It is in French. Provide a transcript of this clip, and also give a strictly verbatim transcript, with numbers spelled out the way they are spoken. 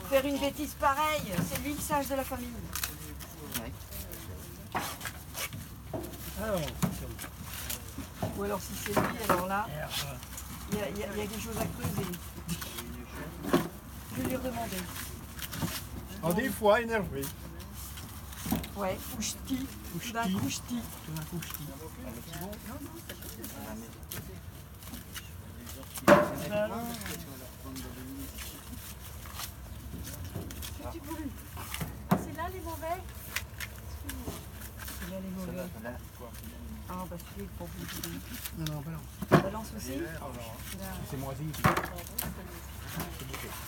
faire une bêtise pareille. C'est lui le sage de la famille. Ouais. Alors, Ou alors si c'est lui, alors là, il y, a- il y a- il y a quelque chose à creuser. Je vais lui redemander. en des fois énervé. Ouais, ou ch'ti. Tout d'un Ch'ti. coup ch'ti. Tout d'un coup, je dis. Ah, c'est là les mauvais? Il y a les mauvais. Là, Ah bah celui-là, il faut bouger. Non, non, balance. Balance aussi. C'est moisi.